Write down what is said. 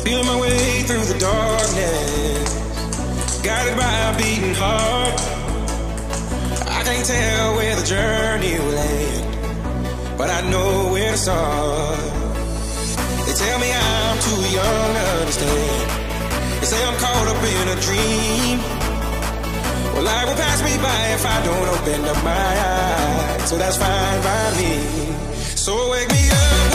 Feeling my way through the darkness, guided by a beating heart. I can't tell where the journey will end, but I know where to start. They tell me I'm too young to understand. They say I'm caught up in a dream. Well, life will pass me by if I don't open up my eyes, so that's fine by me. So wake me up